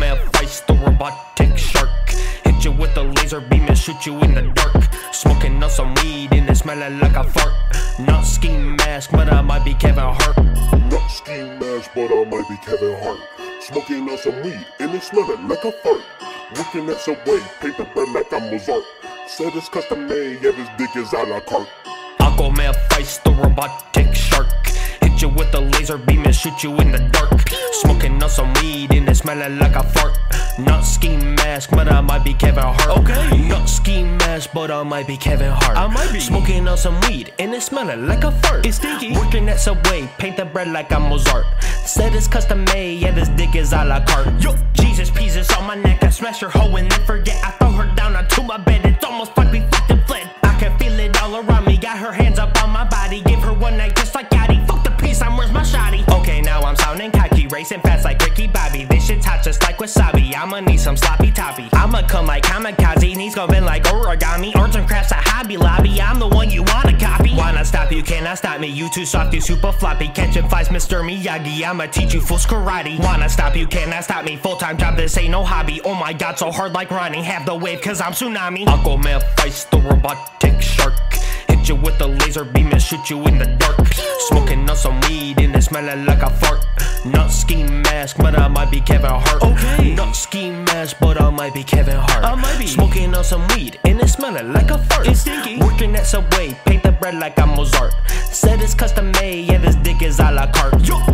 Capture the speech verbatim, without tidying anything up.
Aquaman fights the robotic shark. Hit you with a laser beam and shoot you in the dark. Smoking on some weed and it smelling like a fart. Not ski mask, but I might be Kevin Hart. Not ski mask, but I might be Kevin Hart. Smoking on some weed and it smelling like a fart. Working at Subway, paint the bread like I'm Mozart. Said it's custom made, yeah this dick is a la carte. Aquaman fights the robotic shark. Hit you with a laser beam and shoot you in the dark. Smoking on some weed and it smelling like a fart. Not ski mask, but I might be Kevin Hart. Okay. Not ski mask, but I might be Kevin Hart. I might be. Smoking on some weed and it smelling like a fart. It's stinky. Working at Subway, paint the bread like I'm Mozart. Said it's custom made, yeah this dick is a la carte. Yo. Jesus pieces on my neck, I smash her hoe and then forget. I throw her down onto my bed, it's almost like we fucked and fled. I can feel it all around me, got her hands up on my body. Give her one night just like Yachty, fuck the peace, I'm where's my shotty. Okay, now I'm sounding cocky, racing fast like Ricky Bobby. This shit's hot just like wasabi, I'ma need some sloppy toppy. I'ma come like kamikaze, knees gon' bend like origami. Arts and crafts at Hobby Lobby, I'm the one you wanna copy. Wanna stop you, cannot stop me, you too soft, you super floppy. Catching flies, Mister Miyagi, I'ma teach you full karate. Wanna stop you, cannot stop me, full-time job, this ain't no hobby. Oh my god, so hard like Ronnie, have the wave cause I'm tsunami. Aquaman fights the robotic shark. Hit you with a laser beam and shoot you in the dark. Smoking on some weed and it smelling like a fart. Not ski mask, but I might be Kevin Hart. Okay. Not ski mask, but I might be Kevin Hart. I might be. Smoking on some weed and it smelling like a fart. It's stinky. Working at Subway, paint the bread like I'm Mozart. Said it's custom made, yeah this dick is a la carte. Yo.